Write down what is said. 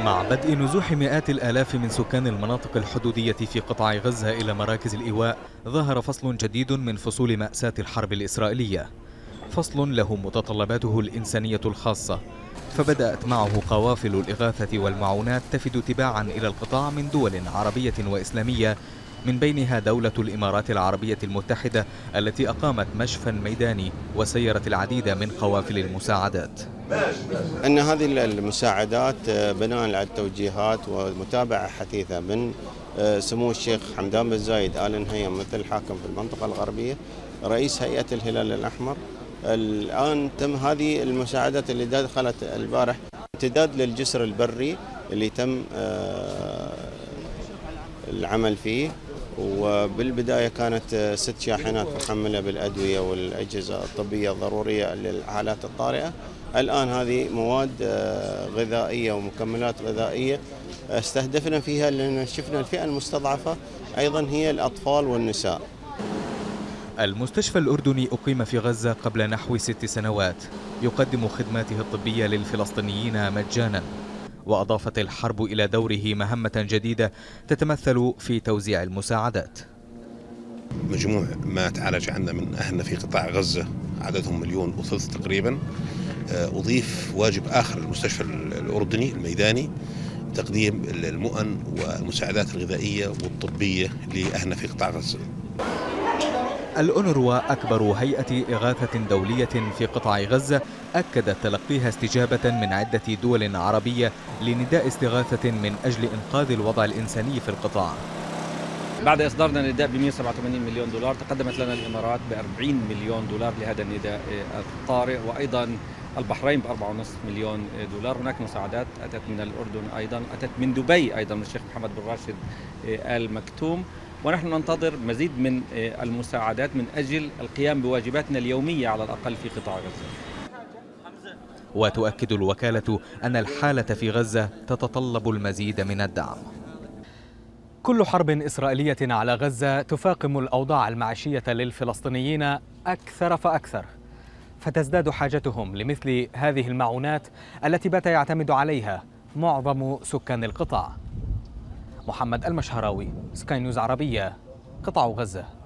مع بدء نزوح مئات الآلاف من سكان المناطق الحدودية في قطاع غزة إلى مراكز الإيواء، ظهر فصل جديد من فصول مأساة الحرب الإسرائيلية. فصل له متطلباته الإنسانية الخاصة، فبدأت معه قوافل الإغاثة والمعونات تفد تباعا إلى القطاع من دول عربية وإسلامية، من بينها دولة الإمارات العربية المتحدة التي أقامت مشفى ميداني وسيرت العديد من قوافل المساعدات. أن هذه المساعدات بناء على التوجيهات ومتابعة حثيثة من سمو الشيخ حمدان بن زايد آل نهيان ممثل الحاكم في المنطقة الغربية، رئيس هيئة الهلال الأحمر. الآن تم هذه المساعدات اللي دخلت البارح امتداد للجسر البري اللي تم العمل فيه، وبالبداية كانت 6 شاحنات محملة بالأدوية والأجهزة الطبية الضرورية للحالات الطارئة. الآن هذه مواد غذائية ومكملات غذائية استهدفنا فيها، لأن شفنا الفئة المستضعفة أيضا هي الأطفال والنساء. المستشفى الأردني أقيم في غزة قبل نحو 6 سنوات، يقدم خدماته الطبية للفلسطينيين مجانا. وأضافت الحرب إلى دوره مهمة جديدة تتمثل في توزيع المساعدات. مجموع ما تعالج عنا من أهلنا في قطاع غزة عددهم 1.5 مليون تقريبا. أضيف واجب آخر للمستشفى الأردني الميداني، تقديم المؤن والمساعدات الغذائية والطبية لأهلنا في قطاع غزة. الأونروا أكبر هيئة إغاثة دولية في قطاع غزة أكدت تلقيها استجابة من عدة دول عربية لنداء استغاثة من أجل إنقاذ الوضع الإنساني في القطاع. بعد إصدارنا نداء ب 187 مليون دولار، تقدمت لنا الإمارات ب 40 مليون دولار لهذا النداء الطارئ، وأيضا البحرين ب 4.5 مليون دولار. هناك مساعدات أتت من الأردن، أيضا أتت من دبي أيضا من الشيخ محمد بن راشد آل مكتوم، ونحن ننتظر مزيد من المساعدات من أجل القيام بواجباتنا اليومية على الأقل في قطاع غزة. وتؤكد الوكالة أن الحالة في غزة تتطلب المزيد من الدعم. كل حرب إسرائيلية على غزة تفاقم الأوضاع المعيشية للفلسطينيين أكثر فأكثر، فتزداد حاجتهم لمثل هذه المعونات التي بات يعتمد عليها معظم سكان القطاع. محمد المشهراوي، سكاي نيوز عربية، قطاع غزة.